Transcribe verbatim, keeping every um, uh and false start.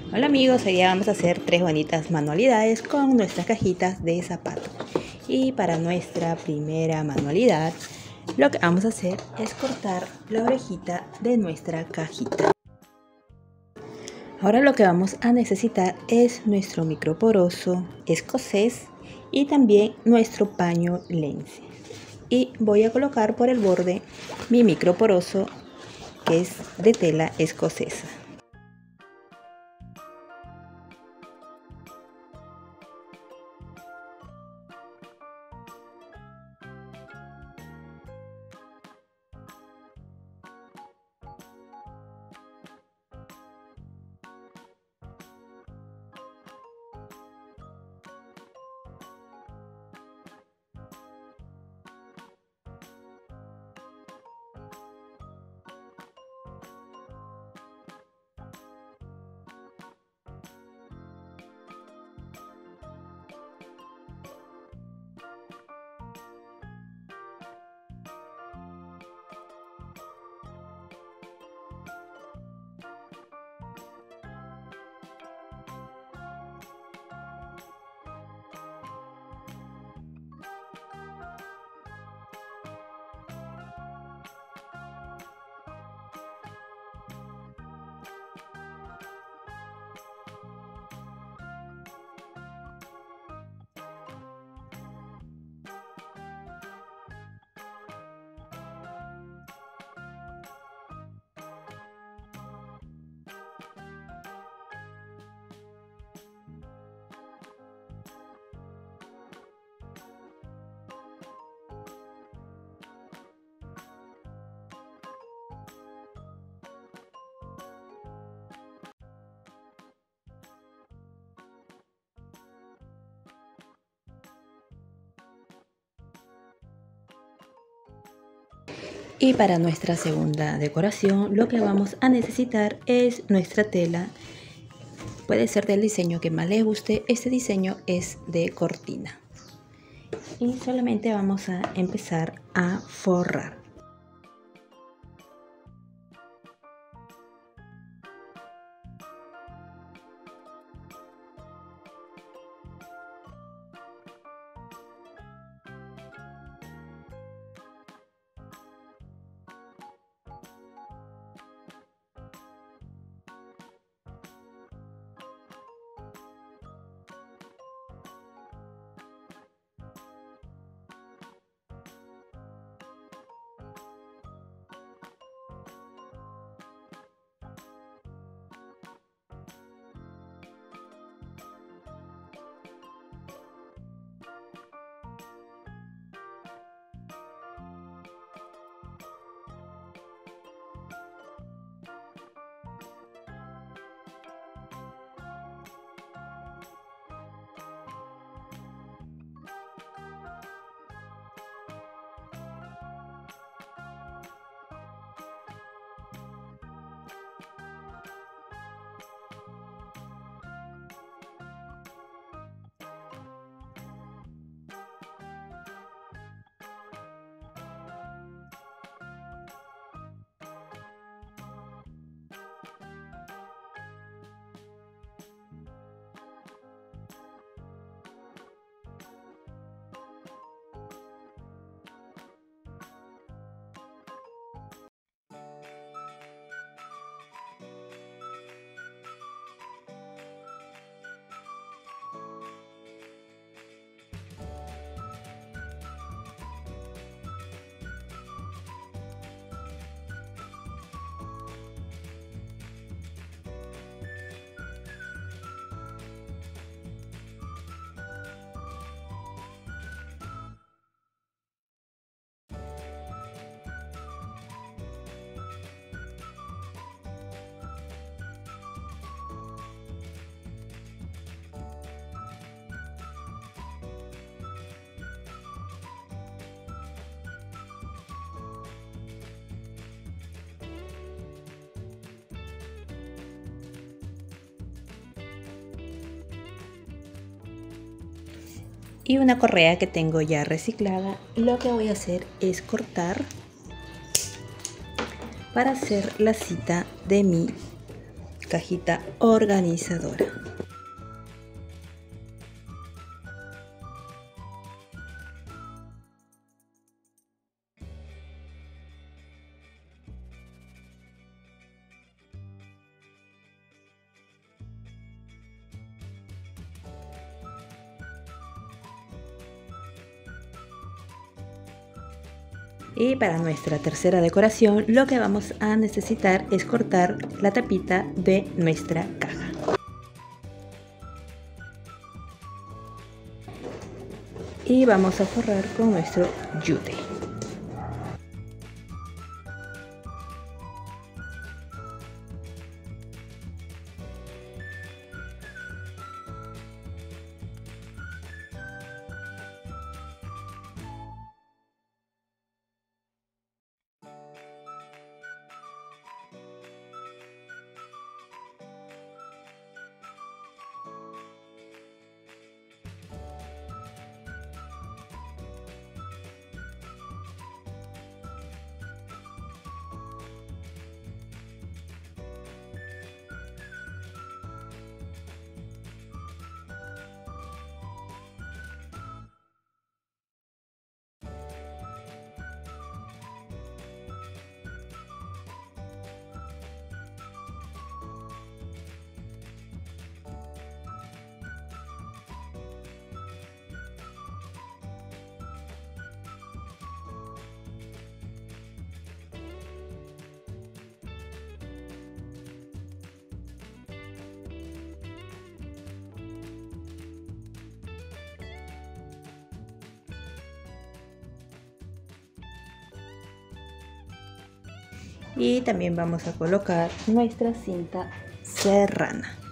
Hola amigos, hoy día vamos a hacer tres bonitas manualidades con nuestras cajitas de zapatos. Y para nuestra primera manualidad, lo que vamos a hacer es cortar la orejita de nuestra cajita. Ahora lo que vamos a necesitar es nuestro microporoso escocés y también nuestro paño Lense. Y voy a colocar por el borde mi microporoso, que es de tela escocesa. Y para nuestra segunda decoración lo que vamos a necesitar es nuestra tela. Puede ser del diseño que más les guste. Este diseño es de cortina. Y solamente vamos a empezar a forrar. Y una correa que tengo ya reciclada. Lo que voy a hacer es cortar para hacer la cita de mi cajita organizadora. Y para nuestra tercera decoración lo que vamos a necesitar es cortar la tapita de nuestra caja. Y vamos a forrar con nuestro yute. Y también vamos a colocar nuestra cinta serrana.